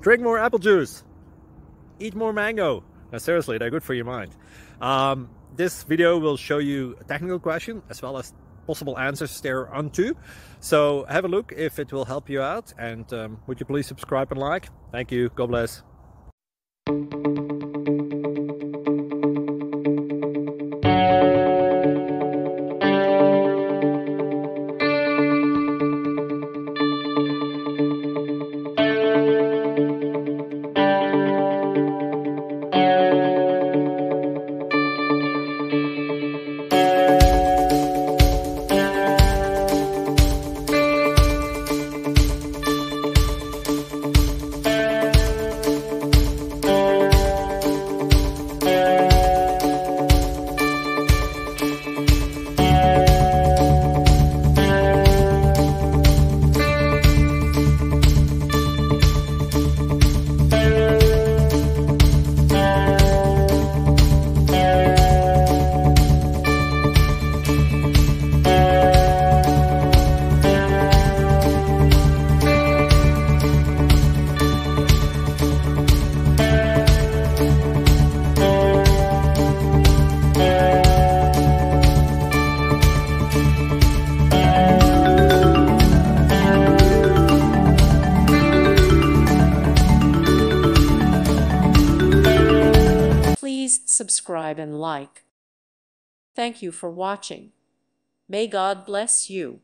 Drink more apple juice. Eat more mango. Now seriously, they're good for your mind. This video will show you a technical question as well as possible answers thereunto. So have a look if it will help you out, and would you please subscribe and like? Thank you. God bless. Please subscribe and like. Thank you for watching. May God bless you.